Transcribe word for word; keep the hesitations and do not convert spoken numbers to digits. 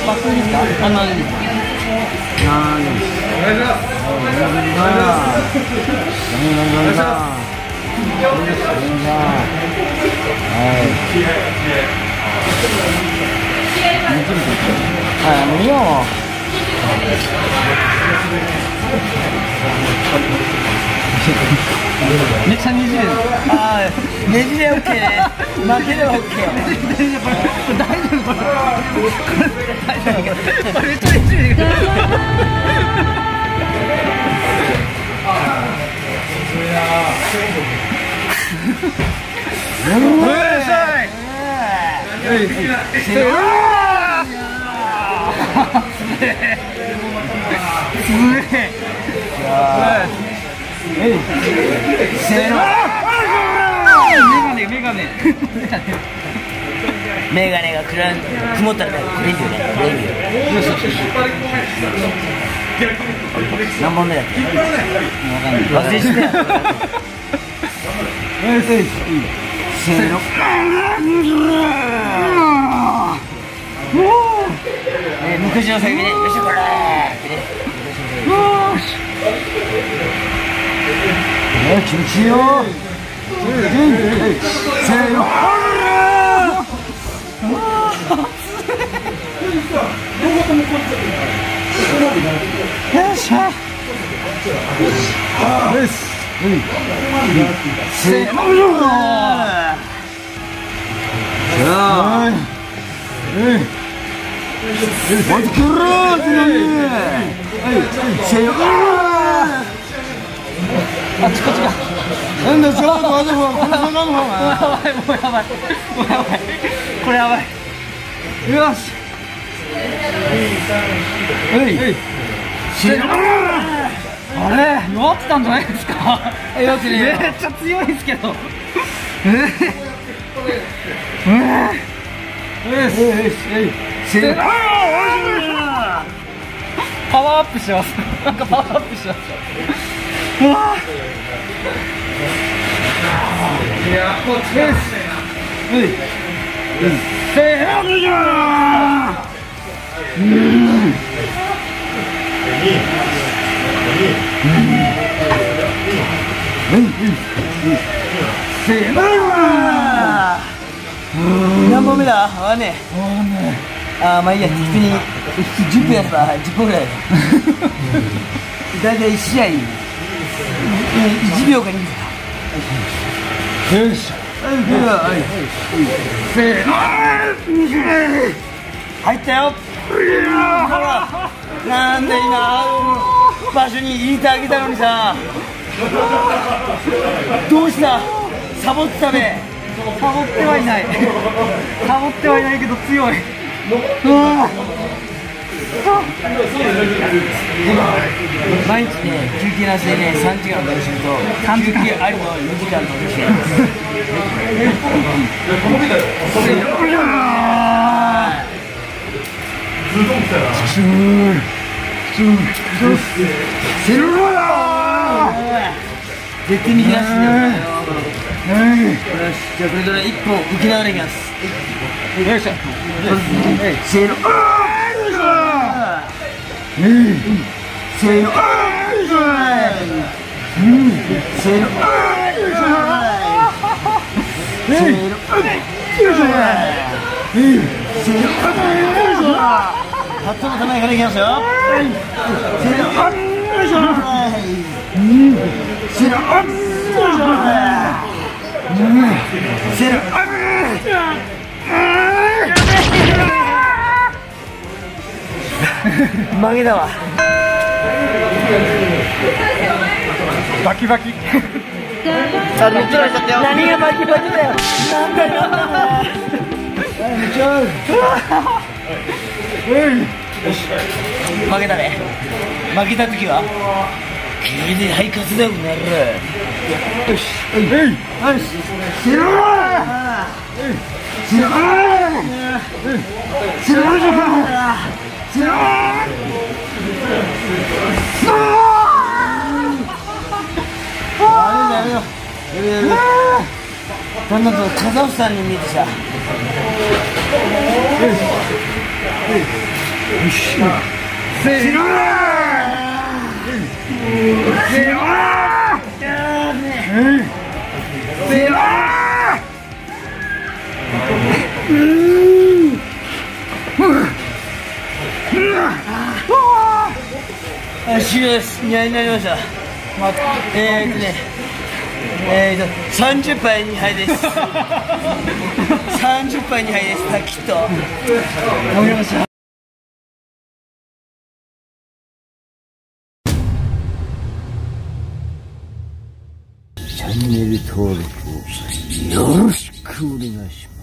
パクですか？あ、なんです。なんです。お願いします。お願いします。はい、もういいよ。めっちゃねじれる。ああ、ねじれオッケーね。負ければオッケー。大丈夫これ。大丈夫。これめっちゃねじれる。うわメガネメガネメガネがくらん曇ったらこれいいよね。これいいよ。何本目だっけ？忘れしてや。せーの。目次の先でよしこれ。気持ちいいよ。せーの。よっしゃ。せーの。あっちこっちが。なんだちょっと待って、この坂の方が。もうやばい、もうやばい、これやばい。よし。はい。あれ、弱ってたんじゃないですか。弱ってね。めっちゃ強いですけど。ええ。よし。パワーアップしてます。なんかパワーアップしてます。うわいや、こっちです。せーの。何本目だ？わかんねえ。ああ、まあいいや、適当にじゅっぷんやればじゅっぽんぐらいだいたいいち試合いちびょうかにびょうか。よし。せーの。入ったよ。ほら、なんで今場所に入れてあげたのにさ、どうした？サボってたべ。サボってはいない。サボってはいないけど強い。うわ毎日ね、休憩なしでね、さんじかん練習と休憩ありのよじかんの練習やります。絶対に逃げ出してんだよ。よし、じゃあこれからいっぽん受けながらいきます。よいしょ。せーの。せーの。せーの。せーの。ハットのためからいきますよ。せーの。せーの。せーの。負けだわ。バキバキ。あ、乗っ取られちゃったよ。何がバキバキだよ。なんだよ。めっちゃ。負けたね。負けた時は。君で肺活だよ、なる。よし。よし。しろ。しろ。しろ。しろ。やめよう。だんだんとカザフスタンに見えてきた。 せろーせろーせろー終了です。にはいになりました。えーっとねえーとさんじゅっぱいにはいです。さんじゅっぱいにはいです。パキッと飲みました。チャンネル登録をよろしくお願いします。